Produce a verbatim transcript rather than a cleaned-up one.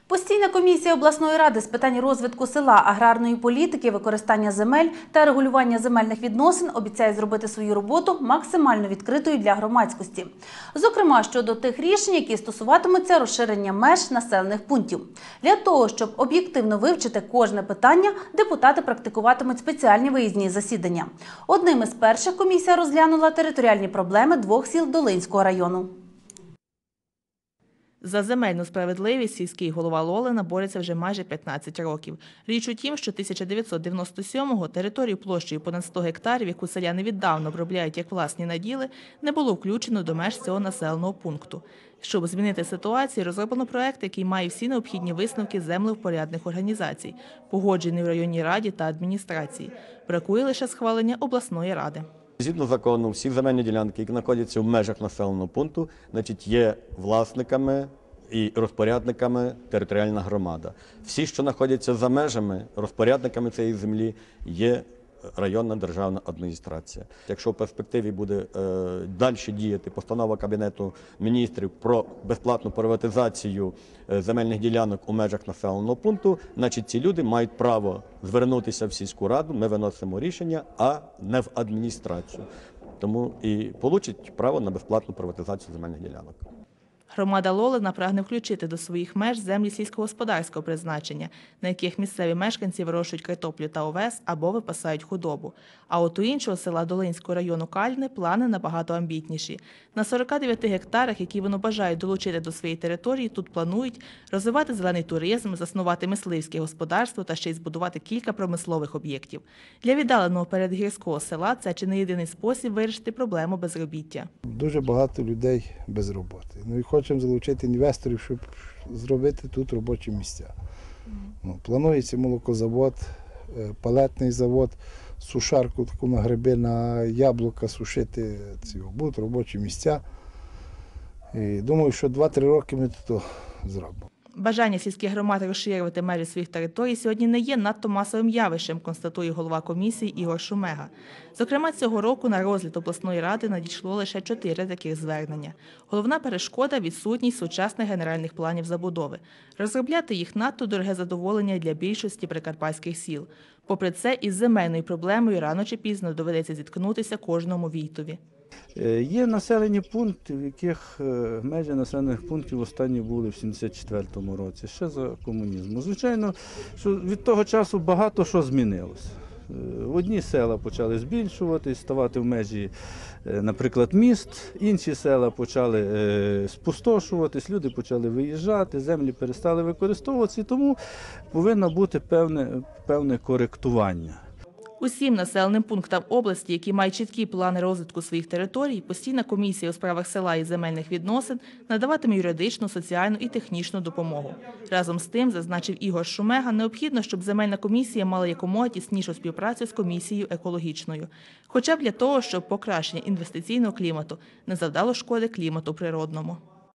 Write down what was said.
Постійна комісія обласної ради з питань розвитку села, аграрної політики, використання земель та регулювання земельних відносин обіцяє зробити свою роботу максимально відкритою для громадськості. Зокрема, щодо тих рішень, які стосуватимуться розширення меж населених пунктів. Для того, щоб об'єктивно вивчити кожне питання, депутати практикуватимуть спеціальні виїзні засідання. Одним із перших комісія розглянула територіальні проблеми двох сіл Долинського району. За земельну справедливість сільський голова Лолина бореться вже майже п'ятнадцять років. Річ у тім, що тисяча дев'ятсот дев'яносто сьомого територію площею понад сто гектарів, яку селяни віддавна обробляють як власні наділи, не було включено до меж цього населеного пункту. Щоб змінити ситуацію, розроблено проект, який має всі необхідні висновки землевпорядних організацій, погоджений в районній раді та адміністрації. Бракує лише схвалення обласної ради. Згідно закону, всі земельні ділянки, які знаходяться в межах населеного пункту, значить, є власниками і розпорядниками територіальна громада. Всі, що знаходяться за межами, розпорядниками цієї землі є районна державна адміністрація. Якщо в перспективі буде е, далі діяти постанова Кабінету міністрів про безплатну приватизацію е, земельних ділянок у межах населеного пункту, значить ці люди мають право звернутися в сільську раду, ми виносимо рішення, а не в адміністрацію. Тому і получать право на безплатну приватизацію земельних ділянок. Громада Лолина прагне включити до своїх меж землі сільськогосподарського призначення, на яких місцеві мешканці вирощують картоплю та овес або випасають худобу. А от у іншого села Долинського району Кальне плани набагато амбітніші. На сорока дев'яти гектарах, які вони бажають долучити до своєї території, тут планують розвивати зелений туризм, заснувати мисливське господарство та ще й збудувати кілька промислових об'єктів. Для віддаленого передгірського села це чи не єдиний спосіб вирішити проблему безробіття. Дуже багато людей без роботи. Ну і хочемо залучити інвесторів, щоб зробити тут робочі місця. Ну, планується молокозавод, палетний завод, сушарку таку на гриби, на яблука сушити. Ці будуть робочі місця. І думаю, що два-три роки ми тут зробимо. Бажання сільських громад розширювати межі своїх територій сьогодні не є надто масовим явищем, констатує голова комісії Ігор Шумега. Зокрема, цього року на розгляд обласної ради надійшло лише чотири таких звернення. Головна перешкода – відсутність сучасних генеральних планів забудови. Розробляти їх надто дороге задоволення для більшості прикарпатських сіл. Попри це, із земельною проблемою рано чи пізно доведеться зіткнутися кожному війтові. Є населені пункти, в яких межі населених пунктів останні були в сімдесят четвертому році, ще за комунізму. Звичайно, що від того часу багато що змінилося. Одні села почали збільшуватись, ставати в межі, наприклад, міст, інші села почали спустошуватись, люди почали виїжджати, землі перестали використовуватися, і тому повинно бути певне, певне коректування. Усім населеним пунктам області, які мають чіткі плани розвитку своїх територій, постійна комісія у справах села і земельних відносин надаватиме юридичну, соціальну і технічну допомогу. Разом з тим, зазначив Ігор Шумега, необхідно, щоб земельна комісія мала якомога тіснішу співпрацю з комісією екологічною. Хоча б для того, щоб покращення інвестиційного клімату не завдало шкоди клімату природному.